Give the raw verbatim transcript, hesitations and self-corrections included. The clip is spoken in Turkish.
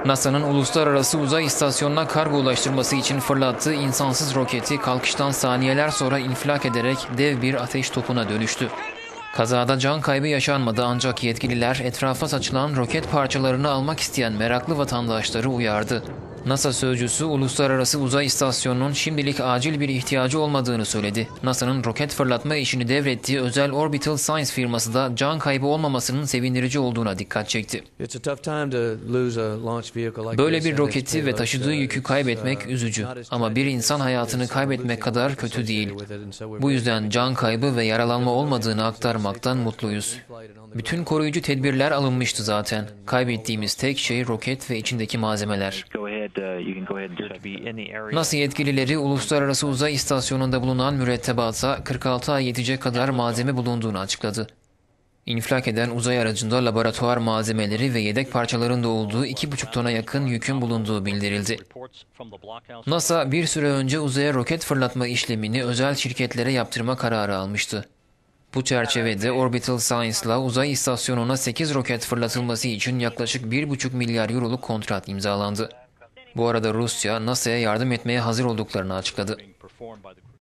NASA'nın Uluslararası Uzay İstasyonu'na kargo ulaştırması için fırlattığı insansız roketi kalkıştan saniyeler sonra infilak ederek dev bir ateş topuna dönüştü. Kazada can kaybı yaşanmadı ancak yetkililer etrafa saçılan roket parçalarını almak isteyen meraklı vatandaşları uyardı. NASA sözcüsü Uluslararası Uzay İstasyonu'nun şimdilik acil bir ihtiyacı olmadığını söyledi. NASA'nın roket fırlatma işini devrettiği özel Orbital Science firması da can kaybı olmamasının sevindirici olduğuna dikkat çekti. Böyle bir roketi ve taşıdığı yükü kaybetmek üzücü ama bir insan hayatını kaybetmek kadar kötü değil. Bu yüzden can kaybı ve yaralanma olmadığını aktarmaktan mutluyuz. Bütün koruyucu tedbirler alınmıştı zaten. Kaybettiğimiz tek şey roket ve içindeki malzemeler. NASA yetkilileri Uluslararası Uzay İstasyonu'nda bulunan mürettebata kırk altı ay yetecek kadar malzeme bulunduğunu açıkladı. İnfilak eden uzay aracında laboratuvar malzemeleri ve yedek parçaların da olduğu iki buçuk tona yakın yükün bulunduğu bildirildi. NASA bir süre önce uzaya roket fırlatma işlemini özel şirketlere yaptırma kararı almıştı. Bu çerçevede Orbital Science'la uzay istasyonuna sekiz roket fırlatılması için yaklaşık bir buçuk milyar euroluk kontrat imzalandı. Bu arada Rusya, NASA'ya yardım etmeye hazır olduklarını açıkladı.